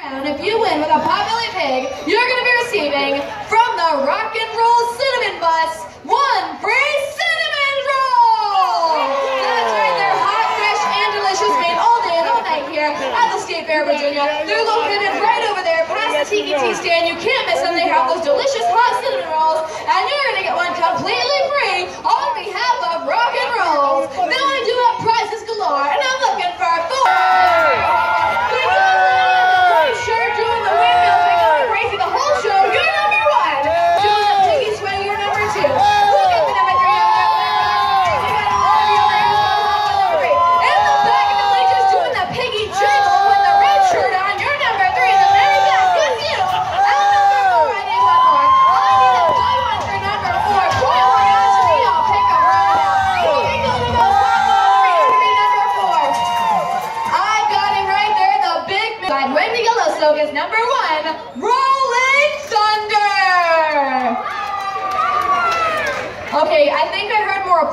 And if you win with a Potbelly Pig, you're going to be receiving from the Rock and Roll Cinnamon Bus 1 free cinnamon roll! That's right, they're hot, fresh, and delicious, made all day and all night here at the State Fair, Virginia. They're located right over there past the Tiki Tea stand. You can't miss them. They have those delicious hot cinnamon rolls, and you're going to get one completely free on behalf of Rock and Rolls. Now I do have prizes galore, and I'm looking for 4. Slogan number 1, Rolling Thunder. Okay, I think I heard more.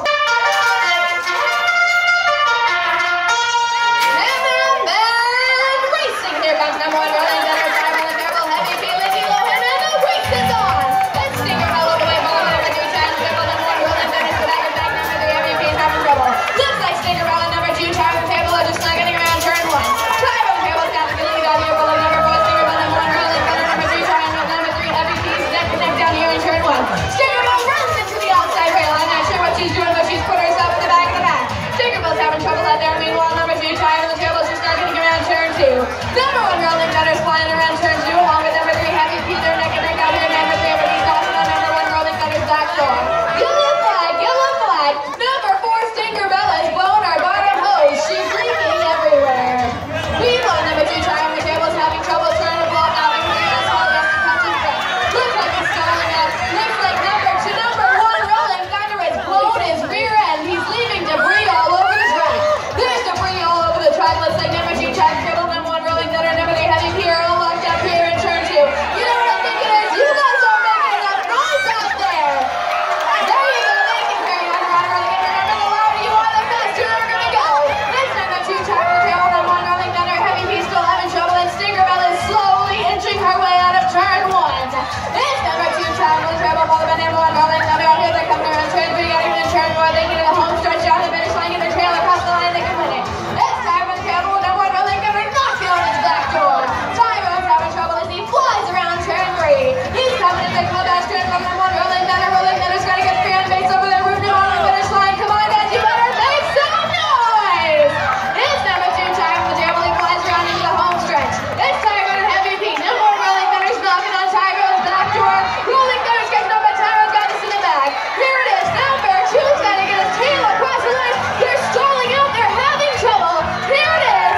Racing. Here comes number 1, Rolling Thunder. Traveling Marble, Heavy P, Lindy Lohan, and the race is on. Let's stick her all over the way. Ball number 2, Chad, triple number 1, Rolling Thunder. So back and back number 3, Heavy P is having trouble. Looks like sticker rolling number 2, Traveling Table are just not getting around turn 1. Traveling Table is down to Billy got here, rolling number 4, sticker rolling 1, Rolling Thunder number 3, Triangle number 3, Heavy P is neck to neck down here in turn 1. Sticker Bell runs into the outside rail. I'm not sure what she's doing, but she's put herself in the back of the pack. Sticker Bell's having trouble out there. Meanwhile, number 2, Triangle Table just not getting around turn 2. Number 1, Rolling Thunder's flying around turn 2, along with number 3, Heavy P. They're neck and neck out here. Number 3, Heavy P's off on number 1, Rolling Thunder's back door. Yellow flag, yellow flag. Number 4, Sticker Bell has blown our bottom hose. She's leaking everywhere. Meanwhile, number 2, Triangle Table's having trouble trying to block out and clear us all against the touch and front. Looks like it's stalling out. Looks like number 1, Rolling Thunder has blown his rear end. He's leaving debris all over the track. There's debris all over the track. Looks like number 2, Triangle Table, number 1, Rolling Thunder, number 3, Heavy P are all locked up here in turn 2. You know what I think it is? You guys are making enough noise out there. There you go. Thank you, Perry Underwater. Rolling Thunder, number the louder you are, the faster you're going to go. It's number 2, Triangle Table, number 1, Rolling Thunder, Heavy P still having trouble, and Sticker Bell is slowly inching her way out of turn 1. It's number 2, Triangle Table, followed by number 1, Rolling Thunder. Out here they're coming around turn 3, out here in turn 4. They get to the home stretch down the finish line, get their trail across the line, they can win it. It's Tyrone Table, number 1, Rolling Thunder, knocking on his back door. Tyrone's having trouble as he flies around turn 3. He's coming in the clubhouse turn from number 1, Rolling Thunder. Rolling Thunder's got to get fan base over there, rooting on the finish line. Come on, guys, you better make some noise. It's number 2, Tyrone Table. He flies around into the home stretch. It's Tyrone and Heavy P. Number 1, Rolling Thunder's knocking on Tyrone's back door. Rolling Thunder's catching up, but Tyrone's got this in the back. Here it is. Number 2's got to get his tail across the line. They're stalling out. They're having trouble. Here it is.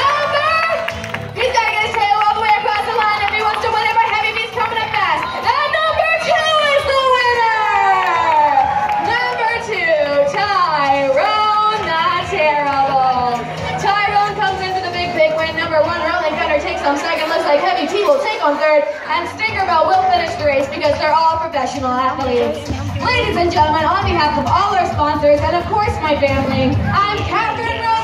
He's got to get his tail all the way across the line if he wants to win it, but Heavy P's coming up fast. And number 2 is the winner. Number 2, Tyrone Not Terrible. Tyrone comes into the big win. Number 1, Rolling Thunder takes on second. Looks like Heavy P will take on third, and Sticker Bell will finish the race because they're all professional athletes. Ladies and gentlemen, on behalf of all our sponsors and of course my family, I'm Catherine Rose.